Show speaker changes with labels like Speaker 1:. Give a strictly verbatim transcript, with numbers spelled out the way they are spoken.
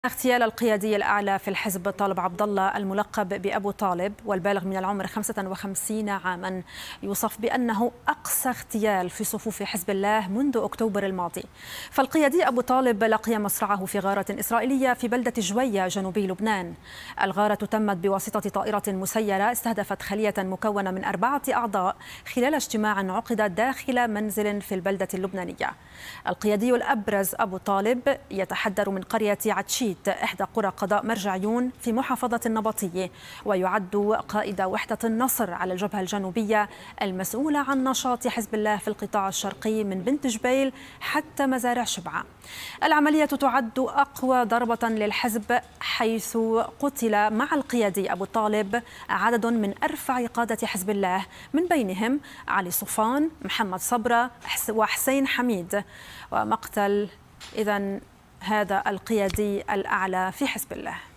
Speaker 1: اغتيال القيادي الأعلى في الحزب طالب عبد الله الملقب بأبو طالب والبالغ من العمر خمسة وخمسين عاما يوصف بأنه أقصى اغتيال في صفوف حزب الله منذ أكتوبر الماضي. فالقيادي أبو طالب لقي مصرعه في غارة إسرائيلية في بلدة جوية جنوبي لبنان. الغارة تمت بواسطة طائرة مسيرة استهدفت خلية مكونة من أربعة أعضاء خلال اجتماع عقد داخل منزل في البلدة اللبنانية. القيادي الأبرز أبو طالب يتحدر من قرية عتشي إحدى قرى قضاء مرجعيون في محافظة النبطية، ويعد قائد وحدة النصر على الجبهة الجنوبية المسؤولة عن نشاط حزب الله في القطاع الشرقي من بنت جبيل حتى مزارع شبعة. العملية تعد أقوى ضربة للحزب، حيث قتل مع القيادي أبو طالب عدد من أرفع قادة حزب الله، من بينهم علي صفان، محمد صبرة وحسين حميد. ومقتل إذن هذا القيادي الأعلى في حزب الله.